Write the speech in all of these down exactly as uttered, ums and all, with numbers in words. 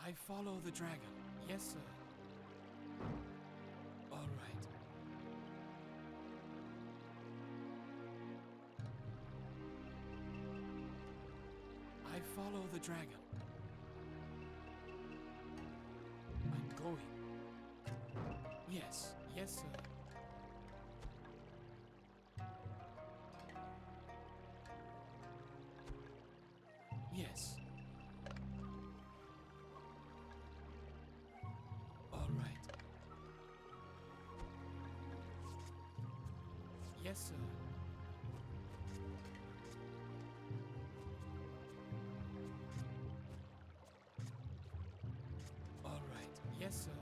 I follow the dragon. Yes, sir. All right. I follow the dragon. I'm going. Yes, yes, sir. Yes. All right. Yes, sir. All right. Yes, sir.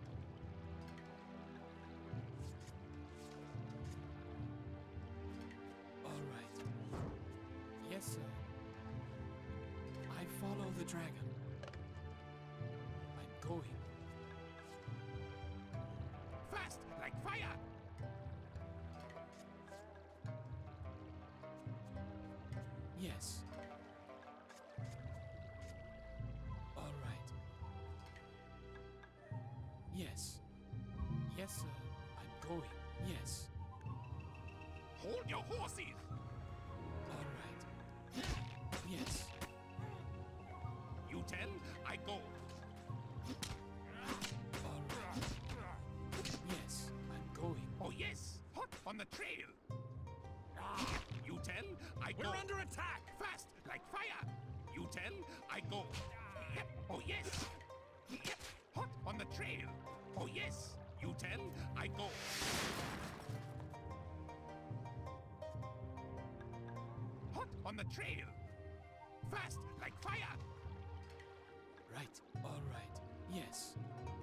All right. Yes, sir. I follow the dragon. I'm going. Fast like fire! Yes. All right. Yes. Yes, sir. I'm going. Yes. Hold your horses! All right. Yes. You tell, I go. All right. Yes. I'm going. Oh yes, hot on the trail. Ah, you tell, I go. We're under attack! Fast like fire. You tell, I go. Yep. Oh yes. Yep. Hot on the trail. Oh yes. You tell, I go. Hot on the trail. Fast like fire. Right. All right. Yes.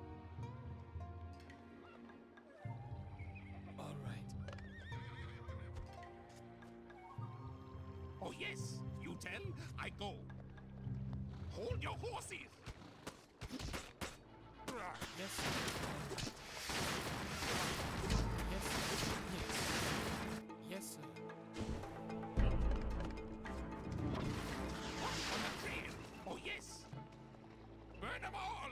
All right. Oh yes. You tell, I go. Hold your horses. Yes, sir. Yes, sir. Yes. Yes, sir. On the trail. Oh yes. Burn them all.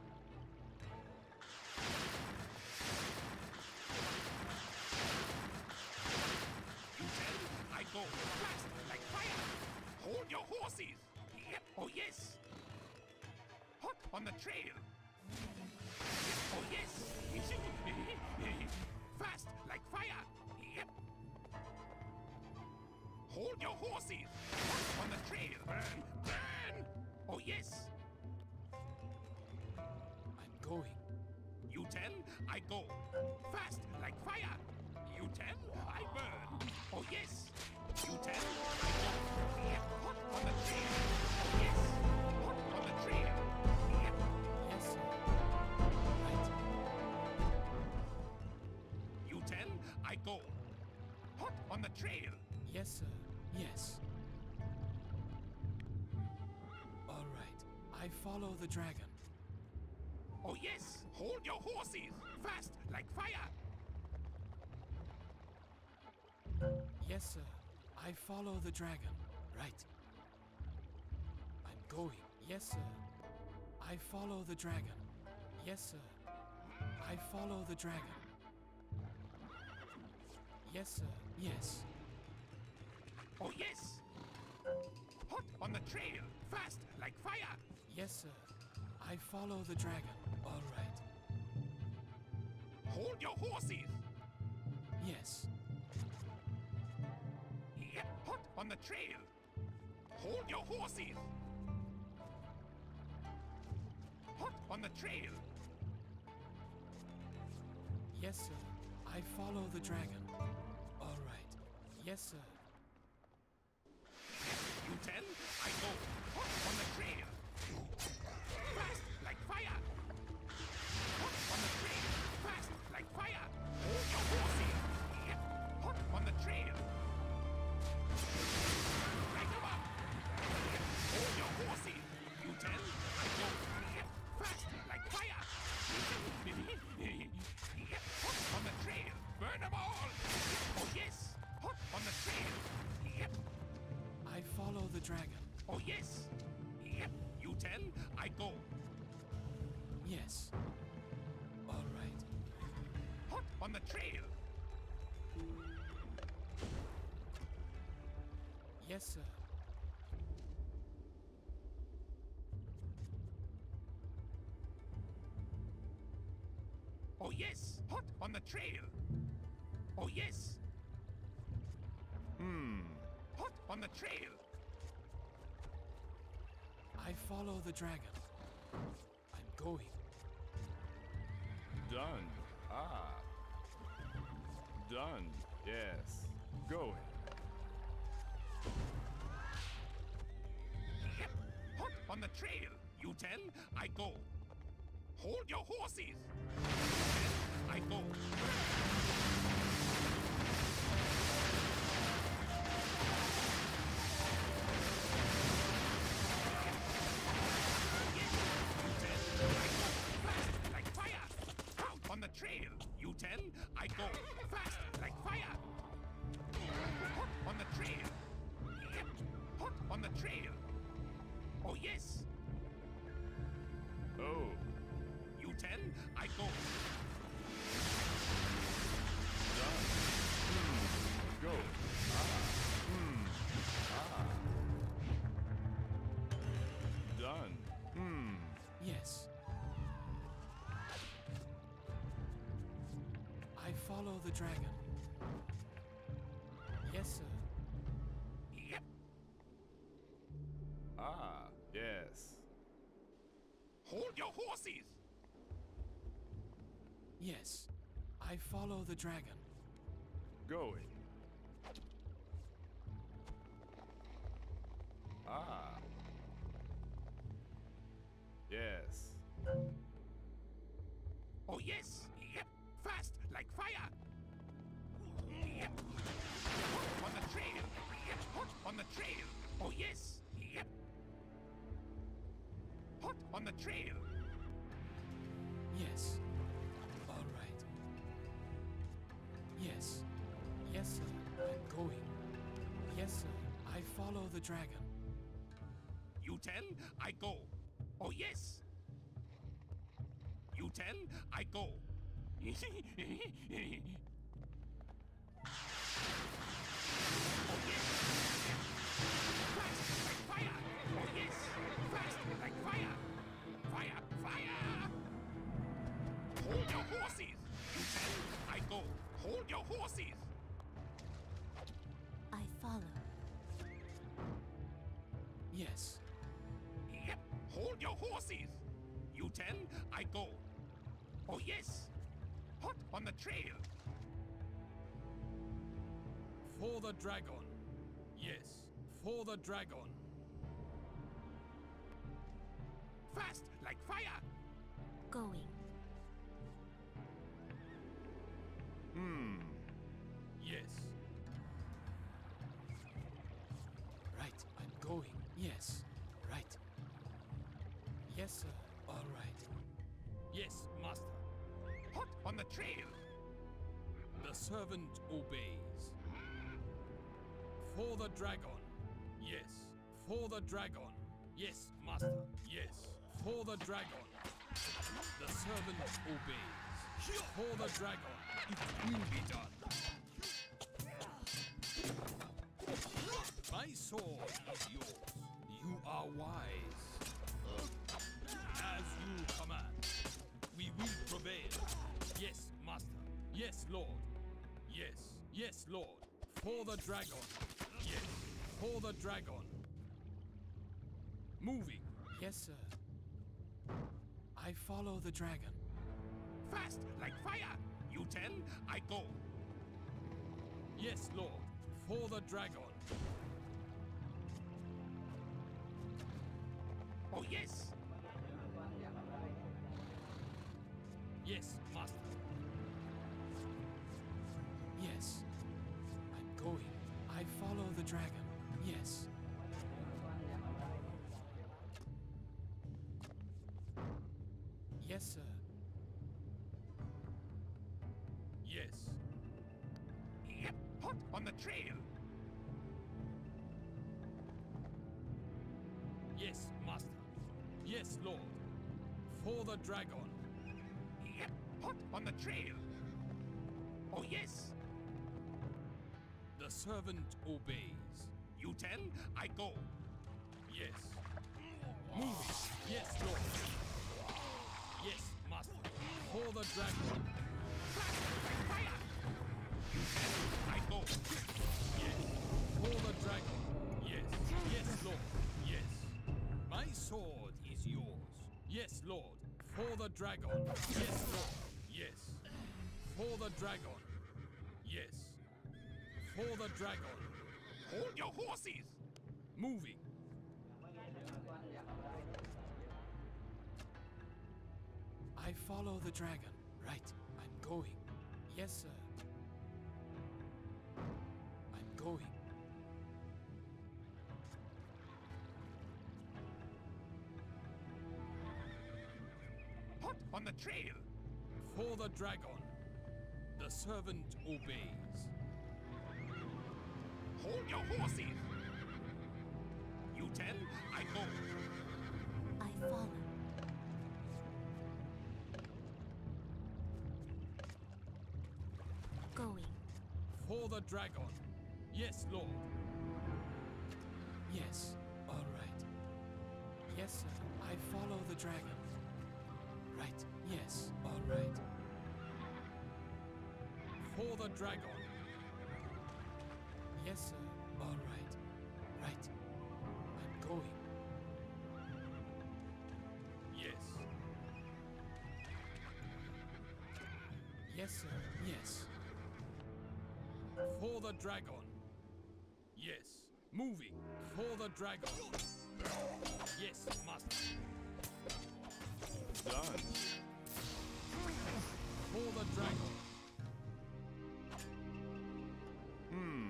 You tell, I go. Fast like fire. Hold your horses. Yep. Oh yes. Hot on the trail. Oh yes. Fast like fire. Yep. Hold your horses. Hot on the trail. Burn. Burn. Oh yes. I'm going. You tell, I go. Fast like fire. You tell, I burn. Oh yes. You tell, I go. Yep. Hot on the trail. Oh yes. Hot on the trail. Yep. Yes, sir. Right. You tell, I go. Hot on the trail. Yes, sir. Yes. All right. I follow the dragon. Oh yes. Hold your horses. Fast like fire. Yes, sir. I follow the dragon. Right. I'm going. Yes, sir. I follow the dragon. Yes, sir. I follow the dragon. Yes, sir. Yes. Oh yes. Hot on the trail. Fast like fire. Yes, sir. I follow the dragon. All right. Hold your horses. Yes. Yep. Hot on the trail. Hold your horses. Hot on the trail. Yes, sir. I follow the dragon. All right. Yes, sir. You tell, I go. Hot on the trail. Fast like fire. Hot on the trail. Fast like fire. Hold your horses. Yep. Hot on the trail. Break them up. Yep. Hold your horses. You tell, I go. Yep. Fast like fire. Yep. Hot on the trail. Burn them all. Oh yes. Hot on the trail. Yep. I follow the dragon. Oh yes. Yep. You tell, I go. Yes. All right. Hot on the trail. Yes, sir. Oh yes, hot on the trail. Oh yes. Hmm. Hot on the trail. I follow the dragon. I'm going. Done. Ah. Done. Yes. Going. Yep. Hot on the trail. You tell, I go. Hold your horses. You tell, I go. On the trail, you tell, I go fast like fire. Hot on the trail. Yep, hot on the trail. Oh yes. Oh. You tell, I go. Done. Hmm. Go. Ah. Hmm. Ah. Done. Hmm. Yes. I follow the dragon. Yes, sir. Yep. Ah. Yes. Hold your horses. Yes. I follow the dragon. Going. Ah. Yes. Oh yes. Yep. Fast like fire. Yep. Hot on the trail. Yep. Hot on the trail. Oh yes. Yep. Hot on the trail. Yes. All right. Yes. Yes, sir. I'm going. Yes, sir. I follow the dragon. You tell, I go. Oh yes. You tell, I go. Oh yes. Fast like fire. Oh yes. Fast like fire. Fire, fire. Hold your horses. You tell, I go. Hold your horses. I follow. Yes. Yep. Hold your horses. You tell, I go. Oh yes. Hot on the trail. For the dragon. Yes. For the dragon. Fast like fire. Going. Hmm. Yes. Right. I'm going. Yes. Right. Yes, sir. All right. Yes, master. Hot on the trail. The servant obeys. For the dragon. Yes. For the dragon. Yes, master. Yes. For the dragon. The servant obeys. For the dragon. It will be done. My sword is yours. You are wise. As you command. We will prevail. Yes, master. Yes, lord. Yes. Yes, lord. For the dragon. Yes. For the dragon. Moving. Yes, sir. I follow the dragon. Fast like fire. You tell, I go. Yes, lord. For the dragon. Oh yes. Yes, master. Yes. I'm going. I follow the dragon. Yes. Yes, sir. Yes. Yep. Hot on the trail. Yes, master. Yes, lord. For the dragon. Yep, hot on the trail. Oh yes, The servant obeys. you tell, I go. Yes. Moving. Yes, Lord. Yes, Master. For the dragon. Fast like fire. You tell, I go. Yes. For the dragon. Yes. Yes, Lord. Yes. My sword is yours. Yes, Lord. For the dragon. Yes, Lord. Yes. For the dragon. Yes. For the dragon. Hold your horses. Moving. I follow the dragon. Right. I'm going. Yes, sir. I'm going. Hot on the trail. For the dragon. The servant obeys. Hold your horses. You tell, I go. I follow. Going. For the dragon. Yes, Lord. Yes. All right. Yes, sir. I follow the dragon. Right. Yes. All right. For the dragon. Yes, sir. All right. Right. I'm going. Yes. Yes, sir. Yes. For the dragon. Yes. Moving. For the dragon. Yes, master. Done. For the dragon. Hmm.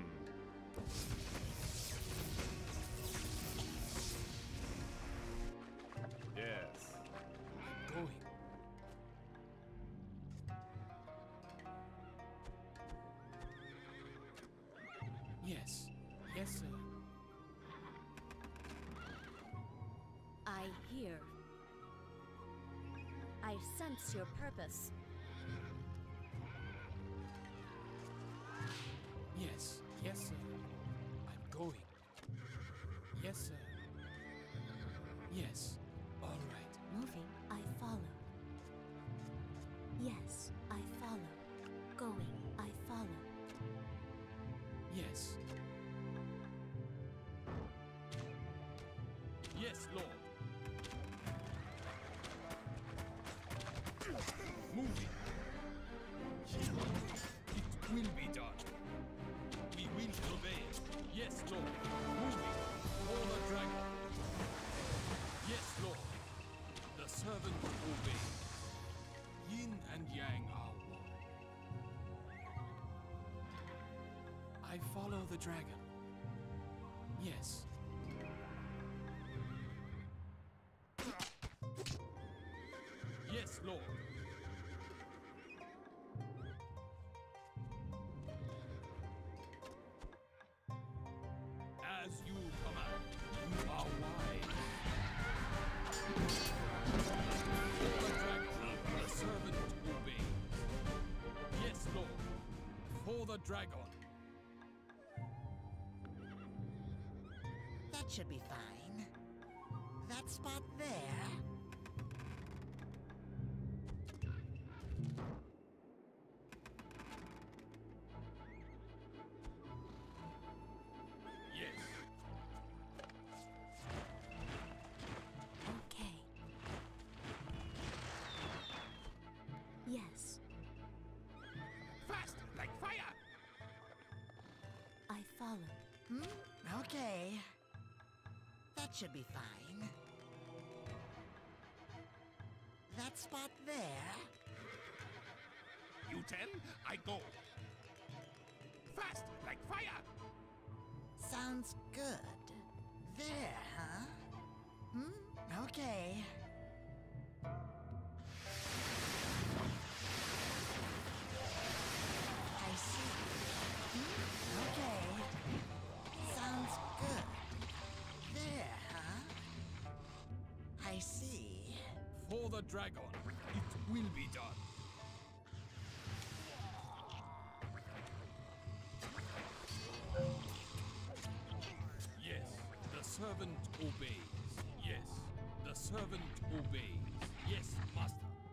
Yes. I'm going. Yes. Yes, sir. I hear. I sense your purpose. Yes. Yes, sir. I'm going. Yes, sir. Yes. All right. Moving, I follow. Yes, I follow. Going, I follow. Yes. Yes, Lord. Moving. It will be done. We will obey. Yes, Lord. Moving. For the dragon. Yes, Lord. The servant obeys. Yin and Yang are one. I follow the dragon. Yes. Yes, Lord. As you command, you are wise. For the dragon, the servant obeys. Yes, Lord. For the dragon. That should be fine. That spot there. Yes. Okay. Yes, Fast like fire. I follow. Hmm? Okay. That should be fine. That spot there. You tell, I go. Fast like fire. Sounds good. There, huh? Hmm? Okay. I see. Hmm? Okay. Sounds good. There, huh? I see. For the dragon. It will be done. Yes, the servant obeys. Yes, the servant obeys. Yes, master.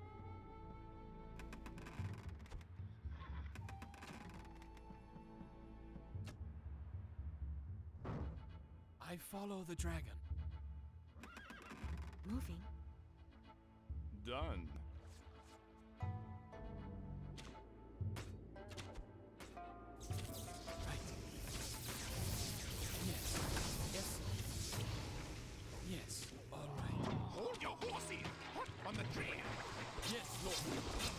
I follow the dragon. Moving. Done. Right. Yes. Yes. Yes. All right. Hold your horses! Hot on the trail! Yes, Lord.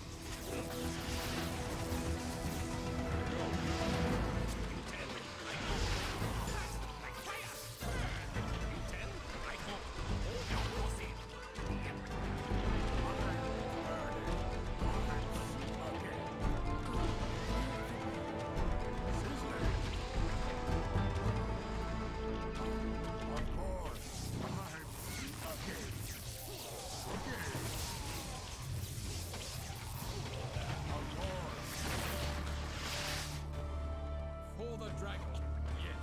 You tell, I go. Fast like fire! You tell, I go. Hold your horses! For the dragon. Yes.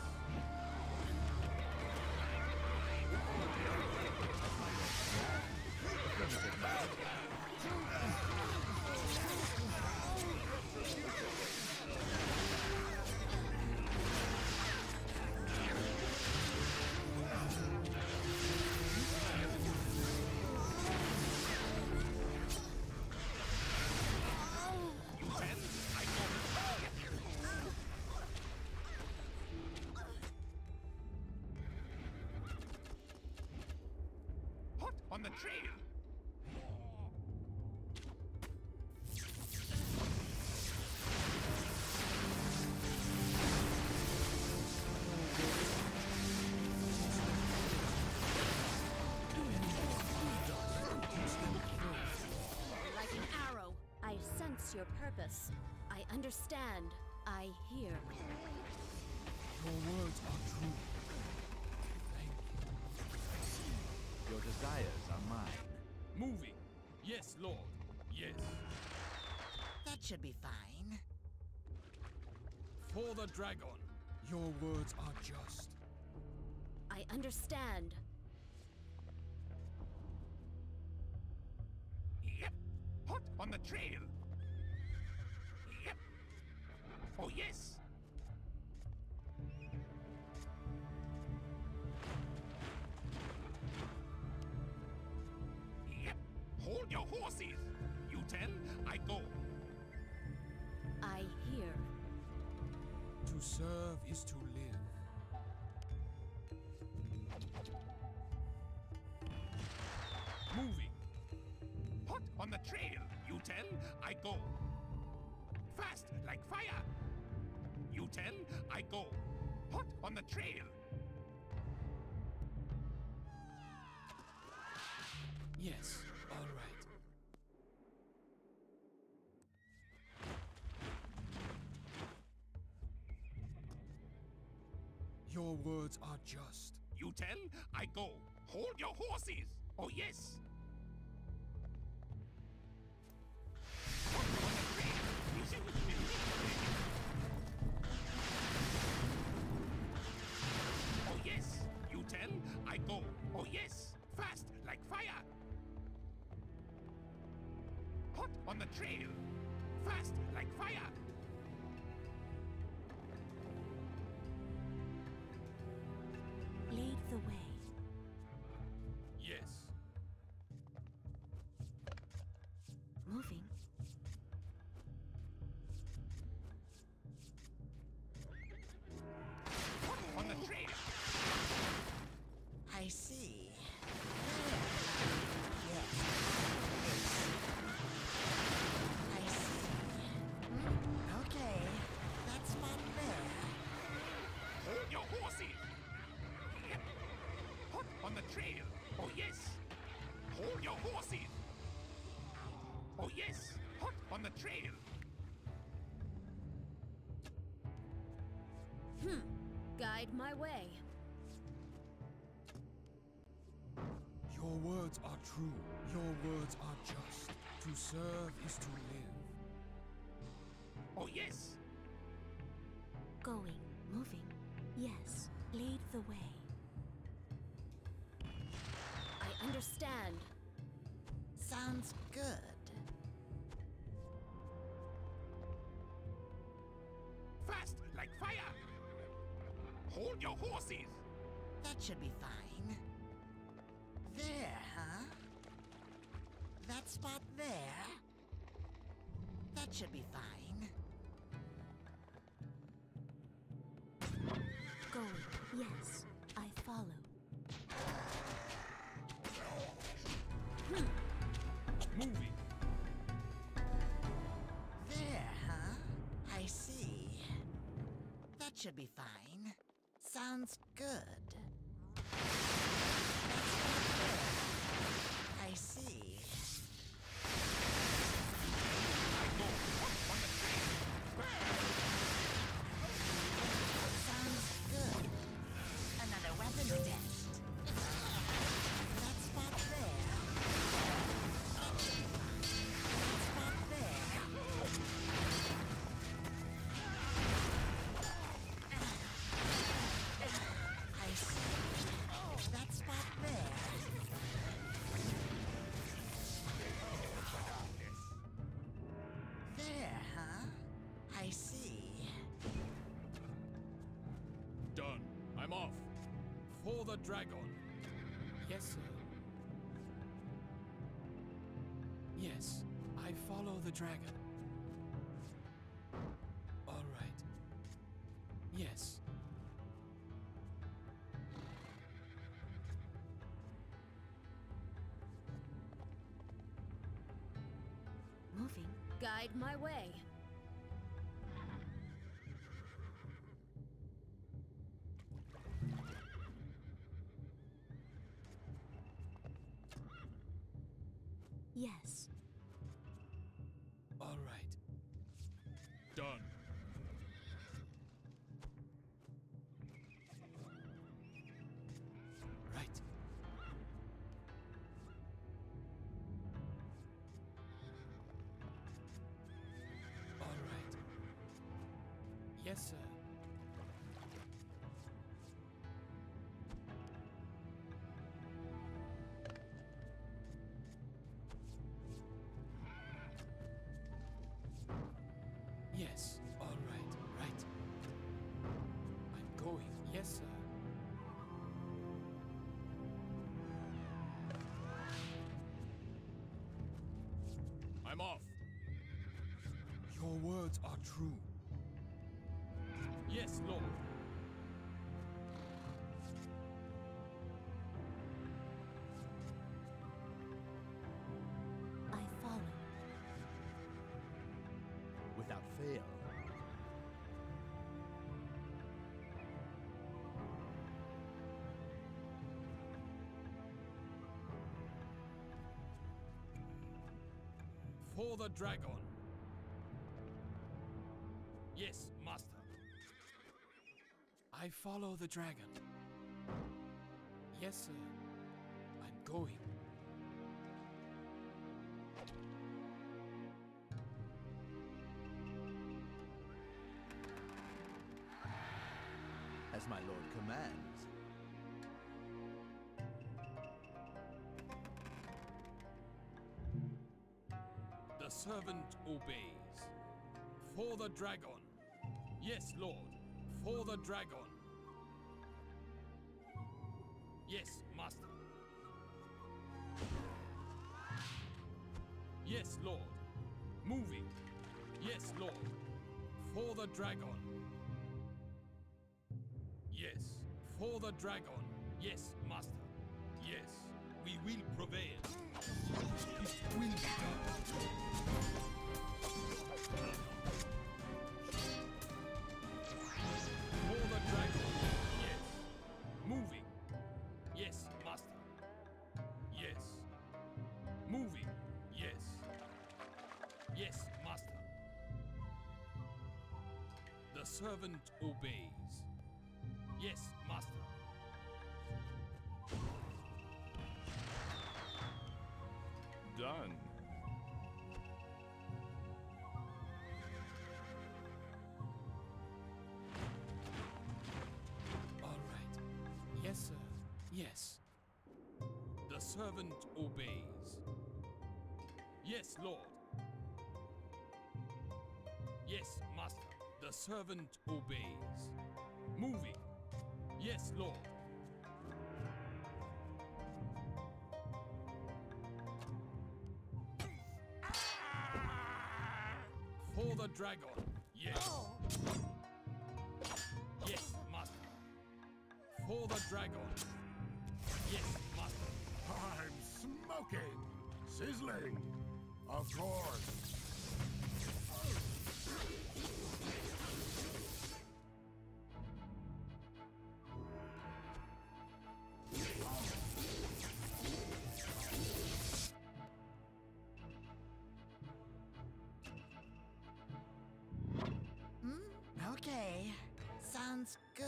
You tell, I go. Hot on the trail! Like an arrow. I sense your purpose. I understand. I hear. Your words are true. Thank Your desires are mine. you. Moving. Yes, Lord. Yes. That should be fine. For the dragon. Your words are just. I understand. Yep. Hot on the trail. Yep. Oh, yes. Yep. Hold your horses. You tell, I go. I hear. To serve is to live. Moving. Hot on the trail. You tell, I go. Fast like fire. You tell, I go. Hot on the trail. Yes. All right. Your words are just. You tell, I go. Hold your horses. Oh, yes. Hot on the trail. Oh, yes. You tell, I go. Oh, yes. Fast like fire. Hot on the trail. Fast like fire. Lead the way. Yes. Moving. Hot on the trail. I see. Yes. I see. Hmm, okay. That spot there. Hold your horses. Yep. Hot on the trail. Oh, yes. Hold your horses. Oh, yes. Hot on the trail. Hmm. Guide my way. Your Your words are true. Your words are just. To serve is to live. Oh, yes. Going, moving. Yes, lead the way. I understand. Sounds good. Fast like fire. Hold your horses. That should be fine. There, huh? That spot there? That should be fine. Going, yes, I follow. Moving. There, huh? I see. That should be fine. Sounds good. I see. Sounds good. Another weapon test. That spot there. That should be fine. That spot there. I see. That spot there. There, huh? I see. Done. I'm off. For the dragon. Yes, sir. Yes, I follow the dragon. All right. Yes. Moving. Guide my way. Yes. All right. Done. Right. All right. Yes, sir. Yes, all right, right. I'm going. Yes, sir. I'm off. Your words are true. Yes, Lord. I follow. Without fail. For the dragon. Yes, master. I follow the dragon. Yes, sir. I'm going. As my lord commands. The servant obeys. For the dragon. Yes, Lord. For the dragon. Yes, master. Yes, Lord. Moving. Yes, Lord. For the dragon. Yes. For the dragon. Yes, master. Yes. We will prevail. It will be done. For the dragon. Yes. Moving. Yes, master. Yes. Moving. Yes. Yes, master. The servant obeys. Yes, master. done. All right. Yes, sir. Yes. The servant obeys. Yes, Lord. Yes, Master. The servant obeys. Moving. Yes, Lord. For the dragon. Yes. Yes, Master. For the dragon. Yes, Master. I'm smoking! Sizzling! Of course! Okay, sounds good.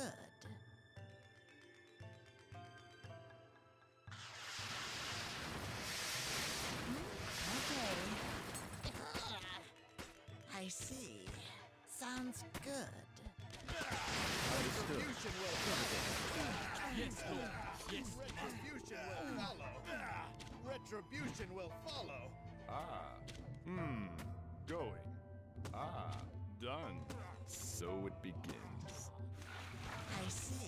Okay. I see. Sounds good. Understood. Yes, Lord. Yes, Retribution will follow. Retribution will follow. Ah. Hmm. Going. Ah. Done. So it begins. I see.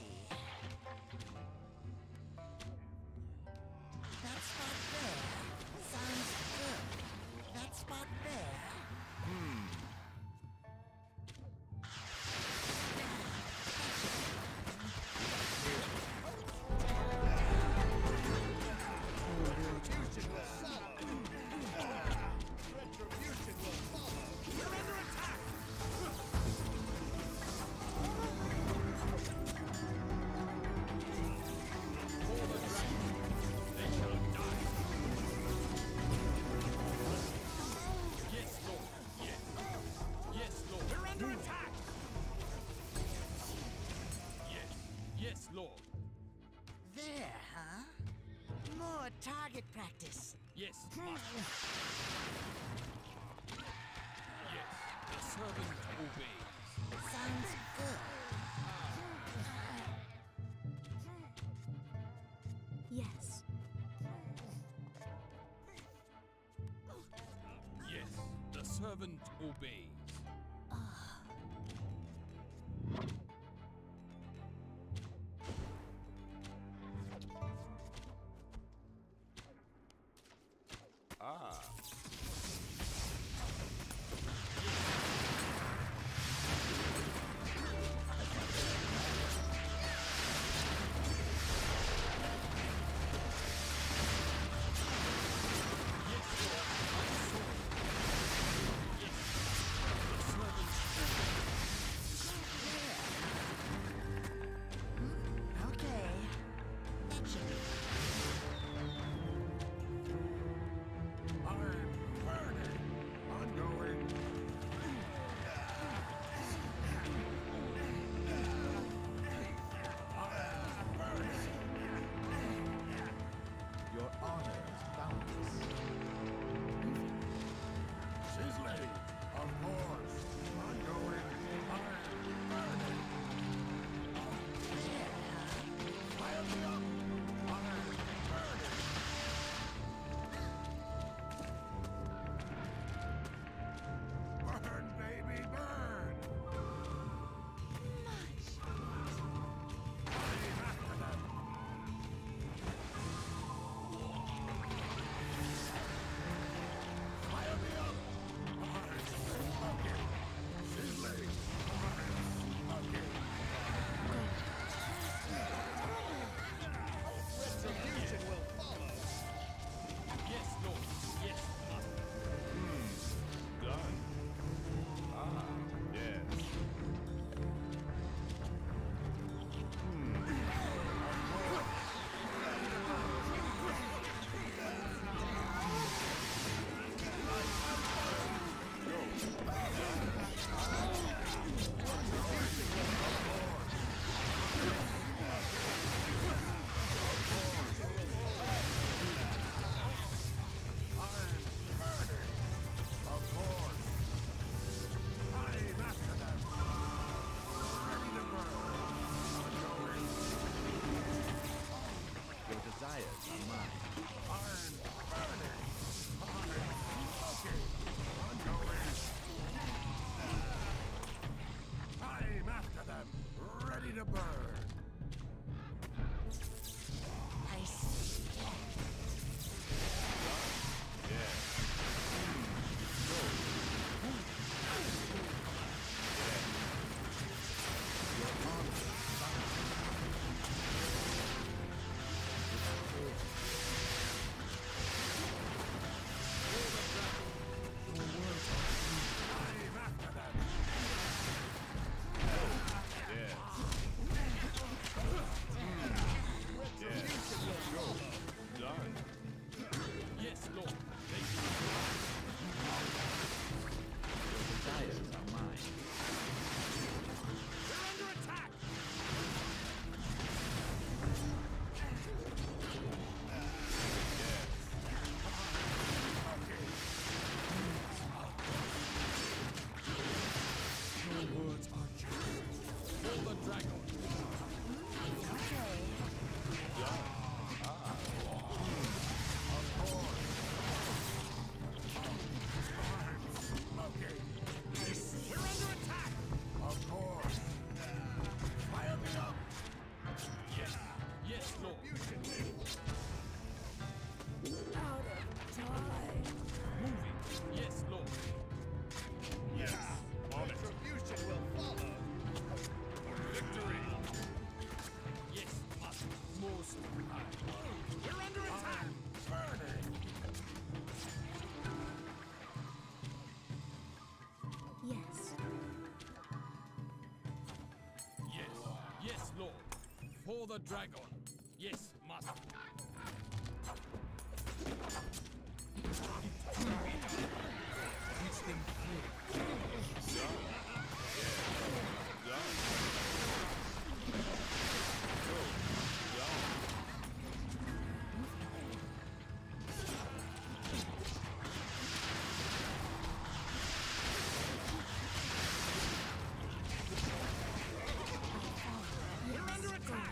That spot there sounds good. That spot there. Hmm. Retribution will follow. Retribution will follow. You're under attack! yes, Lord. Yes. Yes, Lord. We're under attack! Yes. Yes, Lord. There, huh? More target practice. Yes, Master. Yes. The servant obeys. Sounds good. Yes. Yes. The servant obeys. Ah. Yes, Lord. My sword. Yes. to burn. I see. I'm after them. Done. Yes, Lord. Desires are mine. We're under attack! Your words are just. For the dragon. Smoking. We're under attack! Of course. Fire me up. Yes. Yes, Lord. Moving. Yes, Lord. Yes! On it! Retribution will follow. Victory! Yes, Master. Most high. We're under attack! Burning. Yes. Yes. Yes, Lord. For the dragon. Yes, Master. Teach them clear. We're under attack!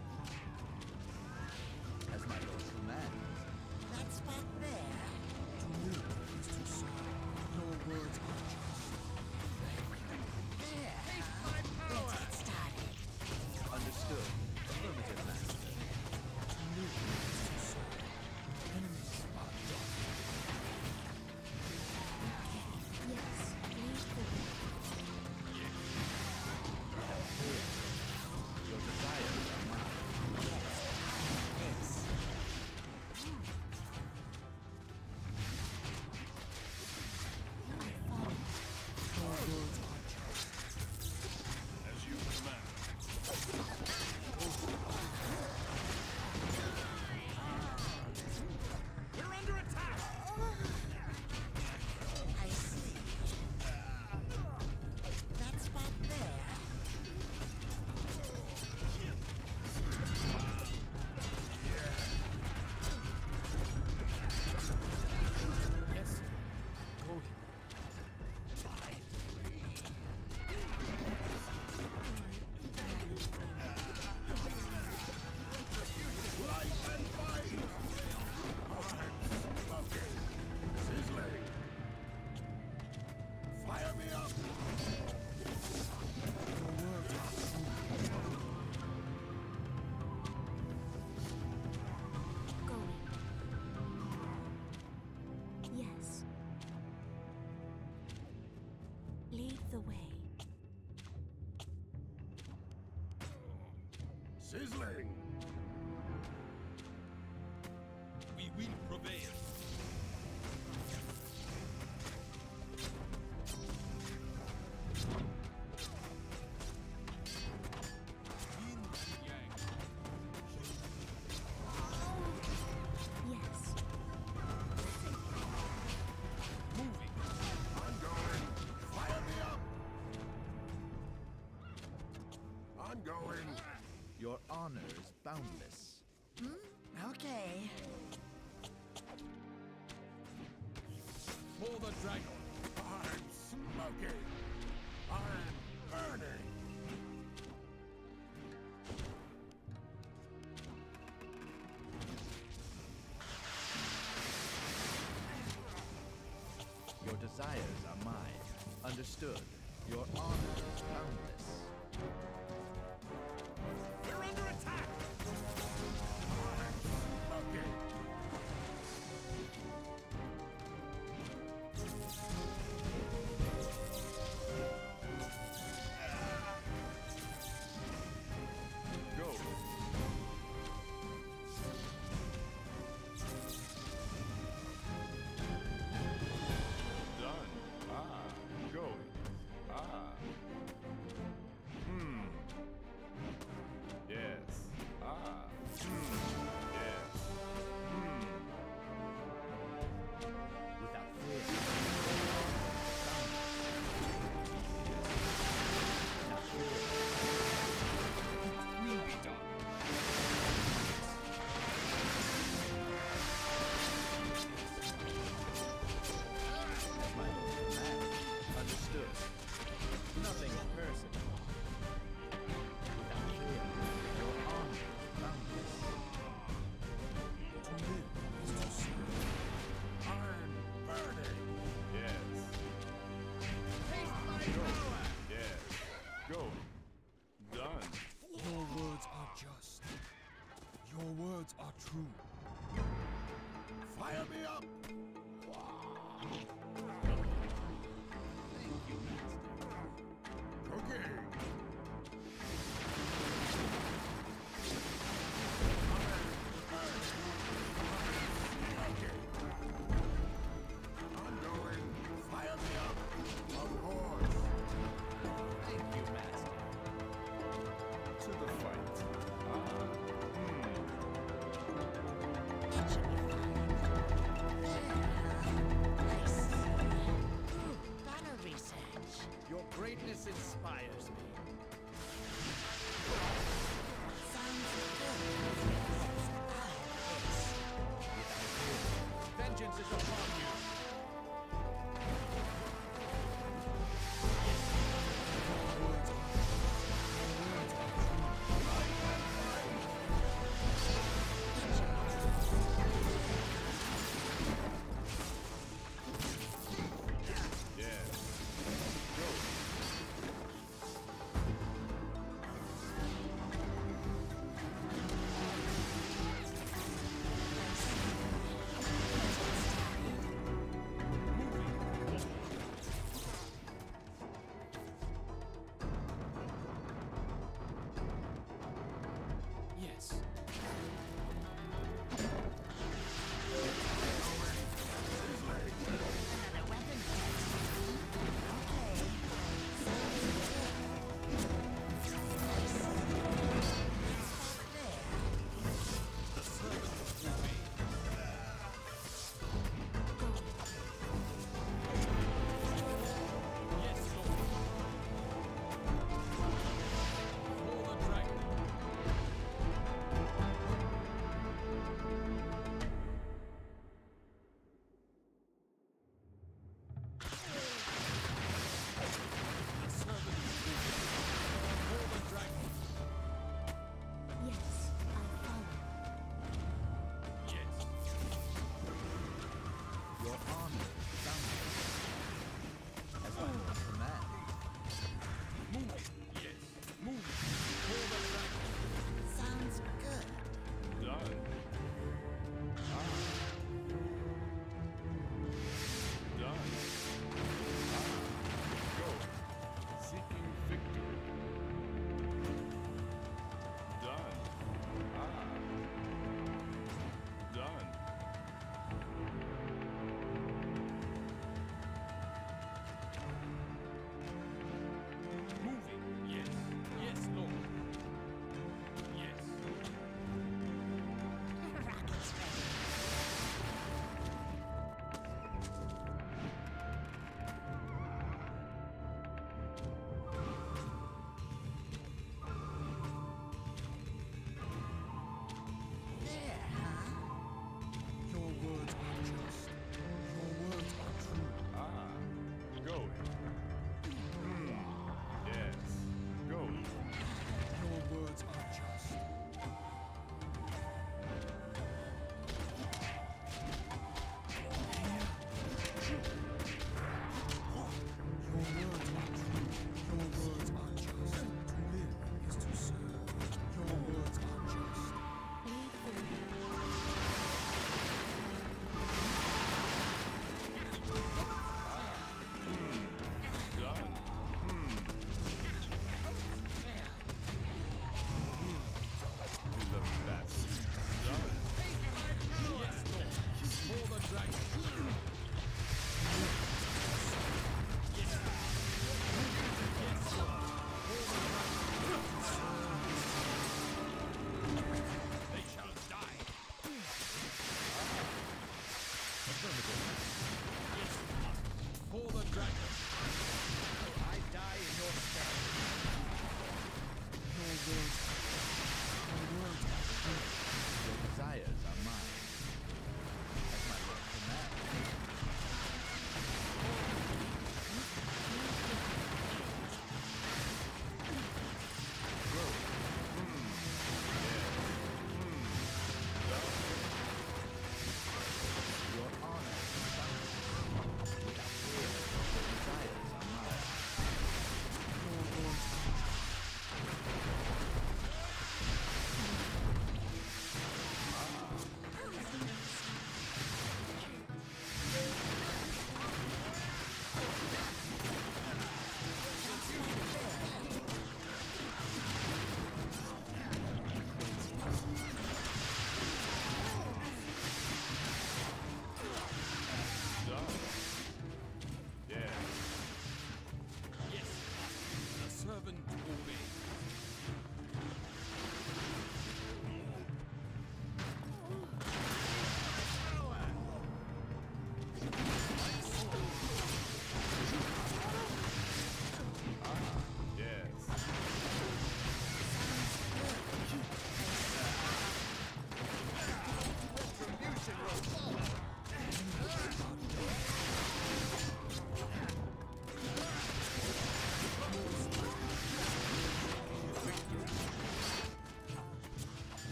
As my lord commands. That spot there. To live is to serve. Your words are just. There. Let's get started. Understood. Affirmative, master. To live is to serve. Enemies are just. Yes. Lead the way. Your desires are mine. This. Your words are just. As you command. We're under attack! I see. That spot there. Yes, sir. Going. Light and fight. I'm smoking. Sizzling. Fire me up. Your words are true. Going. Yes. Lead the way. Sizzling. We will prevail. Yin yang. Yes. Moving. I'm going. Fire me up. I'm going. Your honor is boundless. Okay. For the dragon. I'm smoking. I'm burning. Your desires are mine. Understood. Your honor is boundless. Yes. Going. Done. Your words are just. Your words are true. Fire me up! Thank you, Master. Okay. I'm going. Fire me up! Of course. Thank you, Master. To the fight. Ah. Hmm. That should be fine. Well, I see. Gotta research. Your greatness inspires me. Sounds good. I Vengeance is upon you. Yes. Go. Yes. Another weapon test. Okay. Sounds good. I see. Let's start there. Yes, Lord. For the dragon.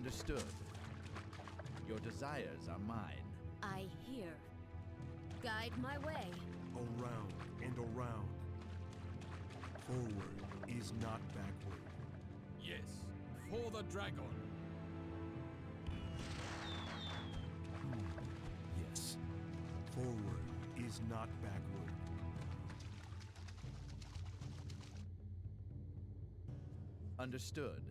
Understood. Your desires are mine. I hear. Guide my way. Around and around. Forward is not backward. Yes, for the dragon. Yes. Forward is not backward. Understood.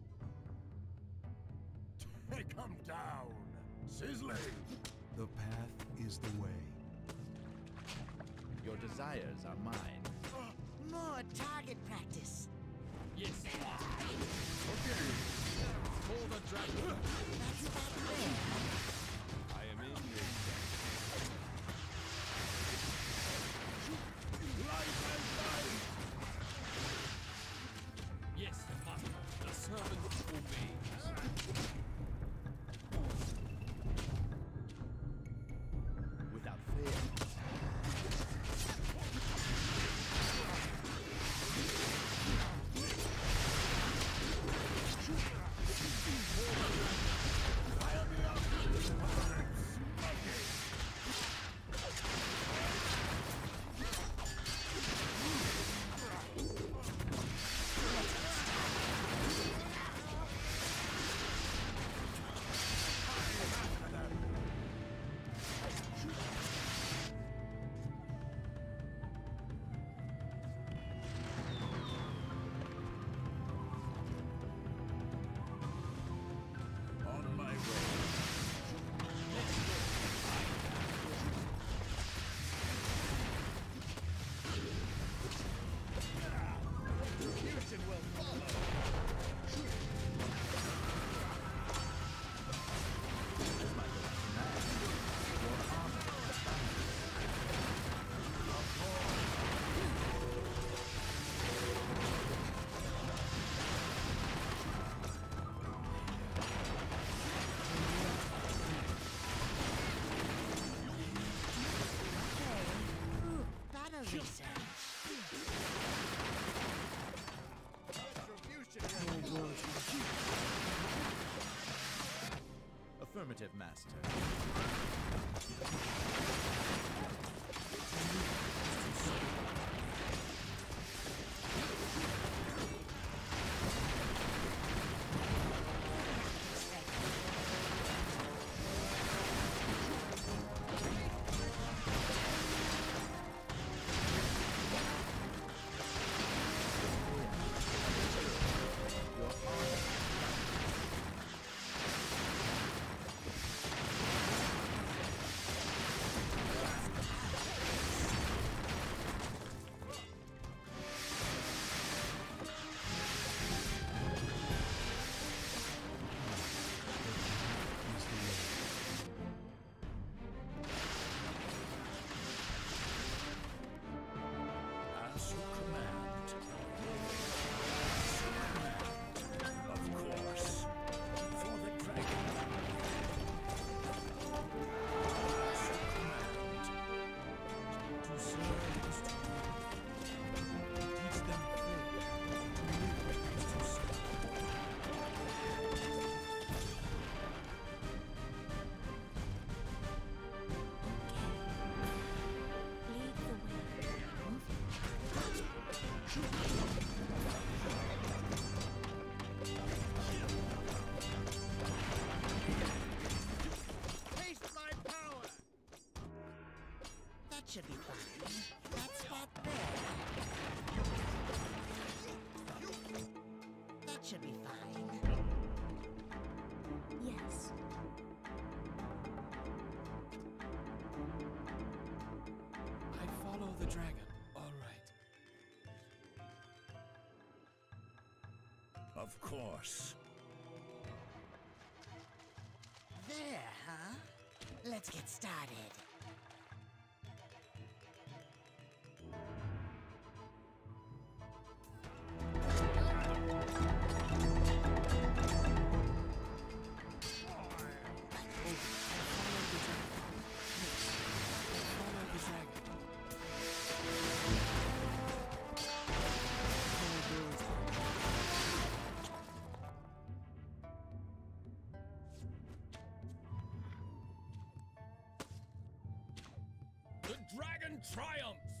Take him down. Sizzling. The path is the way. Your desires are mine. More target practice. Yes, Okay. for the dragon. That's that there. I am in your debt. Life and life. Yes, master. The servant obeys. Without fail. On my way. Retribution will follow. As my direct command. Your honor is bound. Ooh, battle research. Retribution will follow. Affirmative, master. Your honor. As you command. Of course. For the dragon. As you command. To serve is to rule. Teach them faith. Live is to serve. Lead the way. Taste my power. That should be fine. That's that there. That should be fine. Yes. I follow the dragon. All right. Of course. There, huh? Let's get started. Follow the dragon. triumphs!